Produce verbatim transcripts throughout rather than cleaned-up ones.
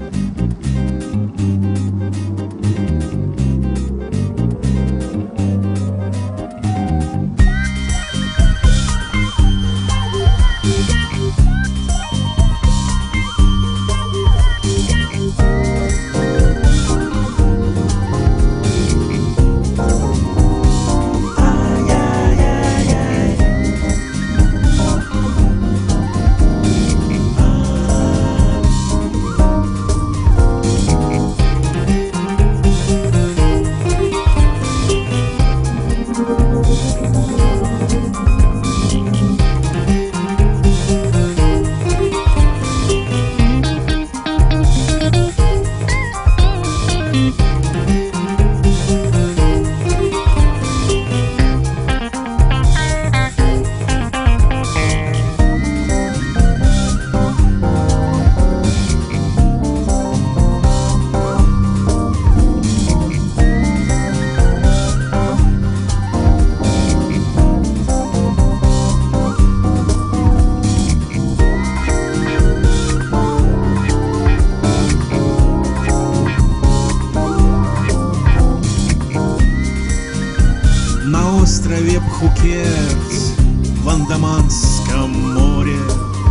острове Пхукет в Андаманском море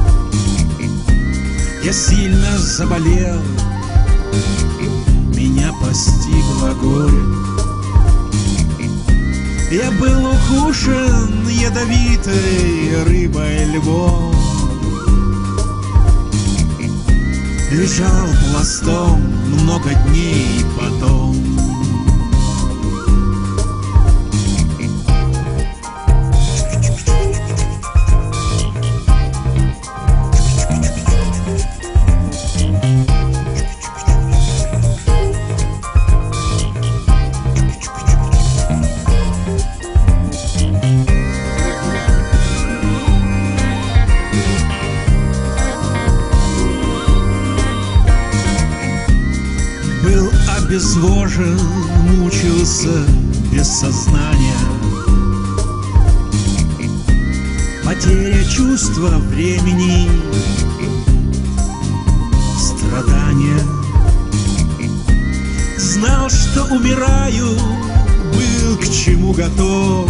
я сильно заболел, меня постигло горе. Я был укушен ядовитой рыбой-львом, лежал пластом много дней потом. Обезвожен, мучился без сознания, потеря чувства времени, страдания. Знал, что умираю, был к чему готов.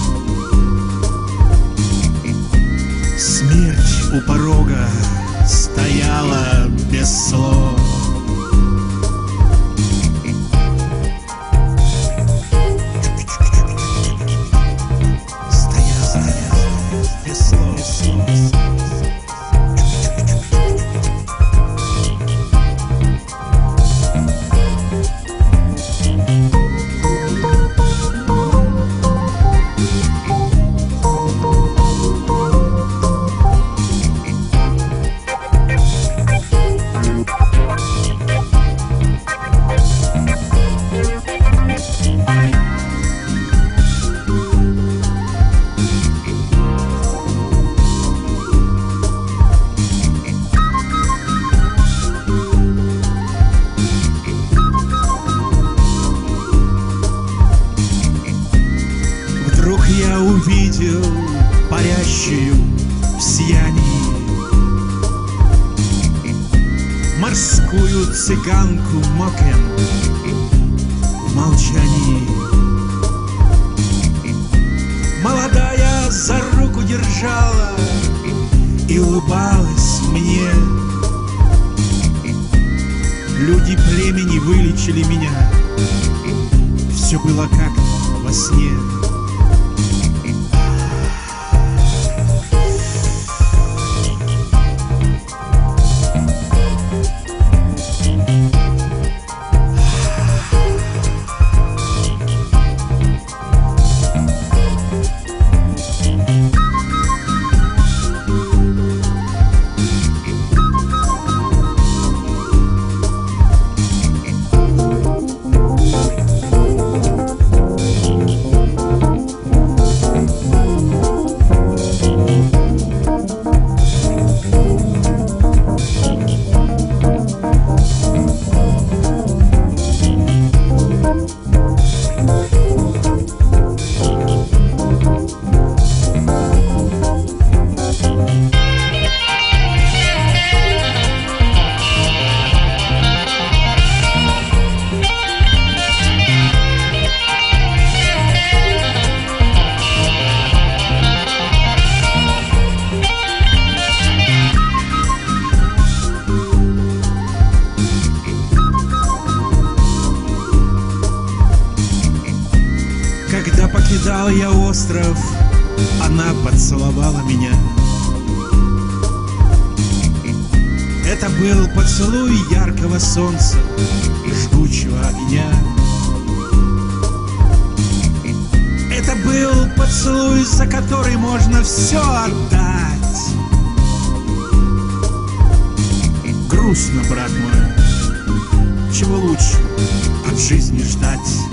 Смерть у порога стояла без слов. Вдруг я увидел парящую в сиянии морскую цыганку Мокен в молчании. Молодая за руку держала и улыбалась мне. Люди племени вылечили меня, все было как во сне. Покидал я остров, она поцеловала меня. Это был поцелуй яркого солнца и жгучего огня. Это был поцелуй, за который можно все отдать. Грустно, брат мой, чего лучше от жизни ждать.